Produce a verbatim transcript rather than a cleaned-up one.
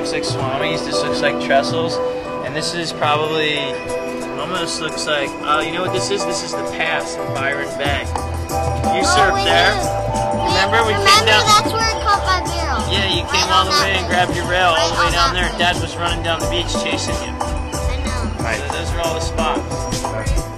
acts like swammies. This looks like trestles, and this is probably almost looks like. Oh, uh, you know what this is? This is the pass in Byron Bay. You oh, surfed there. We, Remember we remember came down. That's where it caught my barrel. Yeah, you came right all the way and grabbed your rail right all the way down there. Way. Dad was running down the beach chasing you. I know. Right. So those are all the spots.